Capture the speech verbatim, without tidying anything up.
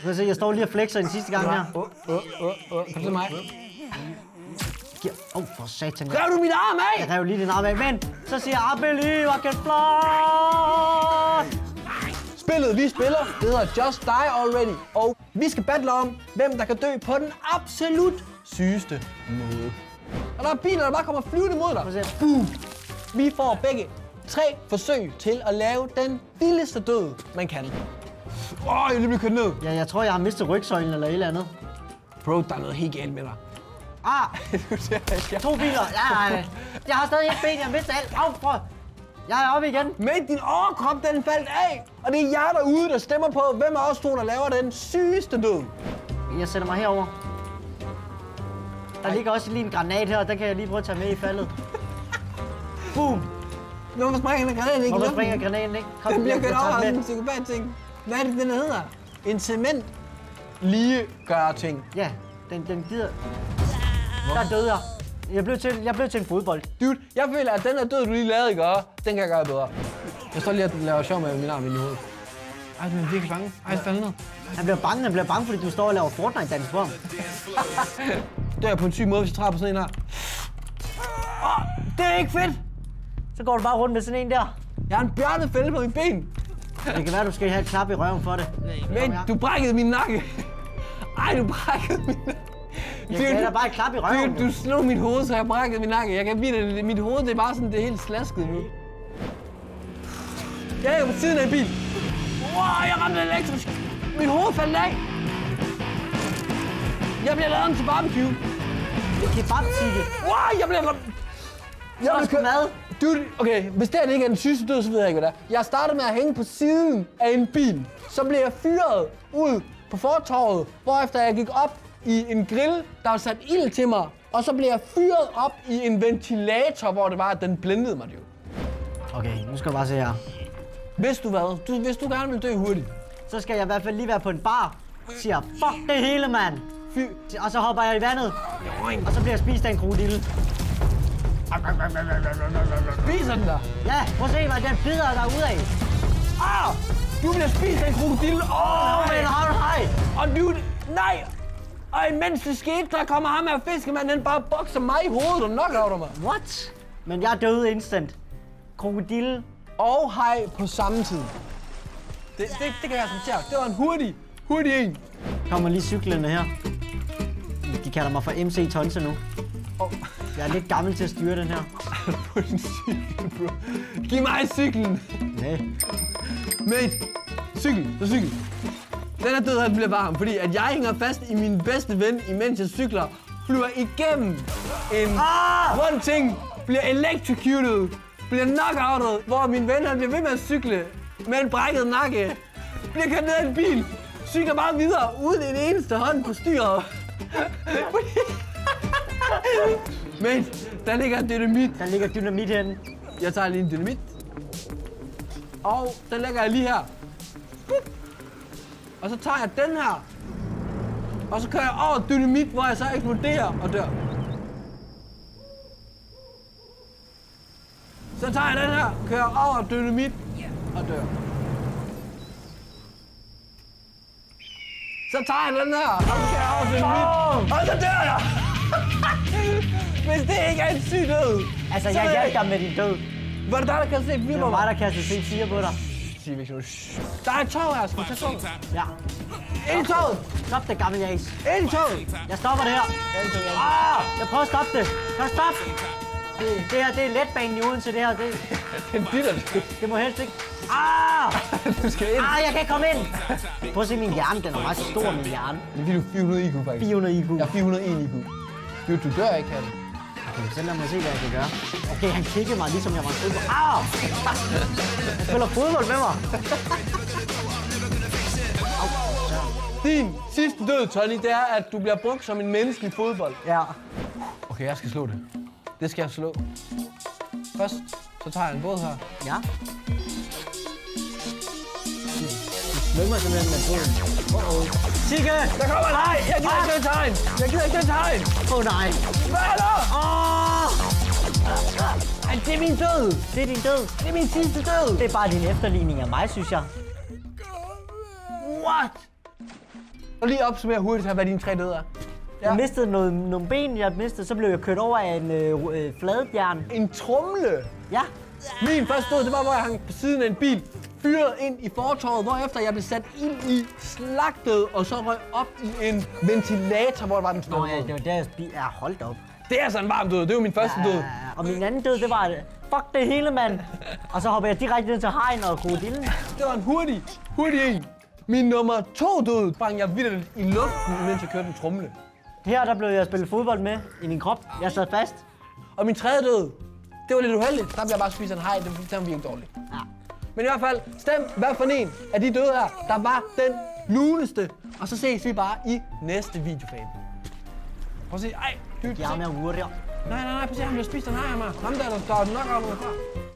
kan se, jeg står lige og flexer den sidste gang her. Åh, åh, åh, åh. Kom til mig. Åh, oh, for satan. Rev du min arm af? Jeg rev lige din arm af, men så siger jeg, I believe I can fly. Spillet, vi spiller, det hedder Just Die Already. Og vi skal battle om, hvem der kan dø på den absolut sygeste måde. Og der er biler, der bare kommer flyvende mod dig. Boom. Vi får begge tre forsøg til at lave den vildeste død, man kan. Åh, oh, jeg bliver kørt ned. Ja, jeg tror, jeg har mistet rygsøjlen eller et eller andet. Bro, der er noget helt galt med dig. Ah! To biler. Ja, jeg har stadig et ben, jeg har mistet alt. Au, prøv. Jeg er oppe igen. Men din overkrop, den faldt af. Og det er jer derude, der stemmer på, hvem af os to, der laver den sygeste død. Jeg sætter mig herover. Der Ej. ligger også lige en granat her, og den kan jeg lige prøve at tage med i faldet. Boom! Hvorfor springer den granaten ikke? Hvorfor springer granaten ikke? Kom, den bliver jeg, kørt jeg over den af en psykopat-ting. Hvad er det, den hedder? En cement lige gør ting. Ja, den, den gider... Der døde jeg. Jeg blev, til, jeg blev til en fodbold. Dude, jeg føler, at den her død, du lige lavede, ikke? Den kan jeg gøre bedre. Jeg står lige og laver sjov med min arm ind i hovedet. Ej, du er virkelig bange. Ej, det falder ned. Han bliver bange, han bliver bange, fordi du står og laver Fortnite-dans på ham. Det er på en syg måde, hvis jeg træder på sådan en her. Åh, det er ikke fedt! Så går du bare rundt med sådan en der. Jeg har en bjørnefælde på mit ben. Det kan være, du skal have et klap i røven for det. Men du brækkede min nakke. Ej, du brækkede min nakke. Jeg gav dig bare et klap i røven. Du, du slog mit hoved, så jeg brækkede min nakke. Jeg kan vide, at mit hoved det er bare sådan, det er helt slasket nu. Jeg er på siden af en bil. Wow, jeg ramte elektrisk. Mit hoved faldt af. Jeg bliver lavet om til barbecue. Kebab-tikke. Wow, jeg bliver... Jeg bliver kørt mad. Dude, okay, hvis det her ikke er den sygeste død, så ved jeg ikke, hvad det er. Jeg startede med at hænge på siden af en bil. Så blev jeg fyret ud på fortorvet, hvorefter jeg gik op i en grill, der var sat ild til mig. Og så blev jeg fyret op i en ventilator, hvor det var, at den blændede mig, jo. Okay, nu skal du bare se her. Hvis du hvad? Du, hvis du gerne vil dø hurtigt, så skal jeg i hvert fald lige være på en bar. Siger, fuck det hele, mand. Fy. Og så hopper jeg i vandet. Og så bliver jeg spist af en krokodille. Spiser den der? Ja, prøv at se, hvad den bider derude af. Ah! Du bliver spist af en krokodille. Åh! Oh, men har du hej? Og du... Nej! Og imens det skete, der kommer ham her fiskemand, han bare bokser mig i hovedet og knockouter mig. What? Men jeg døde instant. Krokodille og hej på samme tid. Det, det, det kan jeg acceptere. Det var en hurtig, hurtig en. Kommer lige cyklerne her. De kalder mig for M C Tonse nu. Oh. Jeg er lidt gammel til at styre den her. På en cykel, bro. Giv mig cyklen. Nej. Mate, cykel, så cykel. Den her død, den bliver varm, fordi at jeg hænger fast i min bedste ven, imens jeg cykler, flyver igennem en ah! one ting, bliver electrocuted, bliver knockoutet, hvor min ven han bliver ved med at cykle med en brækket nakke, bliver kørt ned af en bil, cykler bare videre, uden en eneste hånd på styret. Men der ligger dynamit. Der ligger dynamit henne. Jeg tager lige en dynamit. Og den lægger jeg lige her. Og så tager jeg den her. Og så kører jeg over dynamit, hvor jeg så eksploderer og dør. Så tager jeg den her, kører over dynamit og dør. Så tager jeg den her, og kører over dynamit, og så dør jeg! Hvis det ikke er en syg død. Altså, jeg hjalp dig med din død. Var det dig, der kastede C fire på mig? Det var mig, der kastede C fire på dig. Der er et tog her, skal vi tage toget? Ja. Ind i toget! Stop det, gamle jæs. Ind i toget! Jeg stopper det her. Ah, jeg prøver at stoppe det. Kan du stoppe? Det, det her, det er letbanen i Odense, det her. Det, den bitter. Det må helst ikke. Ah! Du skal ind. Ah, jeg kan ikke komme ind. Prøv at se min hjerne, den er meget stor, min hjerne. Det er fordi, du er fire hundrede I Q faktisk. fire hundrede I Q. Jeg er fire hundrede og en I Q. Du, du dør ikke, Kalle. Okay, så lad mig se, hvad jeg kan gøre. Okay, han kiggede mig, ligesom jeg var en fodbold. Ah! Han spiller fodbold med mig. Din sidste død, Tony, det er, at du bliver brugt som en menneskelig fodbold. Ja. Okay, jeg skal slå det. Det skal jeg slå. Først, så tager jeg en båd her. Ja. Du svømmer simpelthen med båden. Åh, åh. Sigge! Der kommer en hej! Jeg gider ikke den tegn! Jeg gider ikke den tegn! Åh, oh, nej. Hvad er der? Åh! Oh! Det er min død! Det er din død. Det er min sidste død! Det er bare din efterligning af mig, synes jeg. What? Og lige opsummere hurtigt her, hvad dine tre døde er. Ja. Jeg mistede noget, nogle ben, jeg mistede, så blev jeg kørt over af en øh, øh, fladbjørn. En tromle? Ja. Min første død, det var, hvor jeg hang på siden af en bil, fyret ind i fortovet, hvorefter jeg blev sat ind i, slagtet, og så røg op i en ventilator, hvor der var den Nå ja, det var der, jeg spiste. Ja, holdt op. Det er altså en varm død, det var min første ja, død. Og min anden død, det var, fuck det hele, mand. Og så hopper jeg direkte ind til hegn og krokodillen. Det var en hurtig, hurtig en. Min nummer to død sprang jeg vildt i luften, mens jeg kørte en tromle. Her der blev jeg spillet fodbold med i min krop. Jeg sad fast. Og min tredje død, det var lidt uheldigt. Der blev jeg bare spist en hej, det var virkelig dårligt. Ja. Men i hvert fald, stem hvad for en af de døde her, der var den luneste. Og så ses vi bare i næste videofan. Prøv at se, ej, dybt. Jeg er med hurtigere. Nej, nej, nej, prøv at se, han bliver spist en hej af mig. Ham der, der står nok af noget klar.